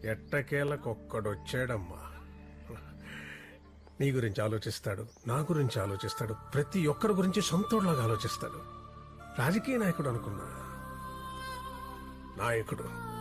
ఎట్టకేలకొక్కడొచ్చాడమ్మా. నీ గురించి ఆలోచిస్తాడు, నా గురించి ఆలోచిస్తాడు, ప్రతి ఒక్కరి గురించి సొంతోడ్లాగా ఆలోచిస్తాడు. రాజకీయ నాయకుడు అనుకున్నా, నాయకుడు